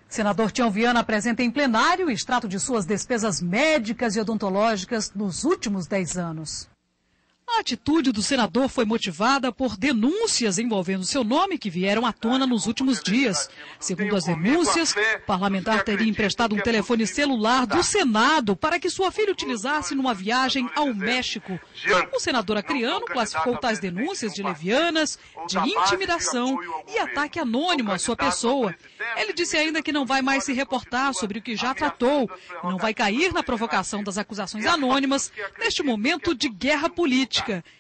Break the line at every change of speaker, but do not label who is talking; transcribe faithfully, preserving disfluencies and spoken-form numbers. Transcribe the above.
Senador Tião Viana apresenta em plenário o extrato de suas despesas médicas e odontológicas nos últimos dez anos. A atitude do senador foi motivada por denúncias envolvendo seu nome que vieram à tona nos últimos dias. Segundo as denúncias, o parlamentar teria emprestado um telefone celular do Senado para que sua filha utilizasse numa viagem ao México. O senador acreano classificou tais denúncias de levianas, de intimidação e ataque anônimo à sua pessoa. Ele disse ainda que não vai mais se reportar sobre o que já tratou e não vai cair na provocação das acusações anônimas neste momento de guerra política.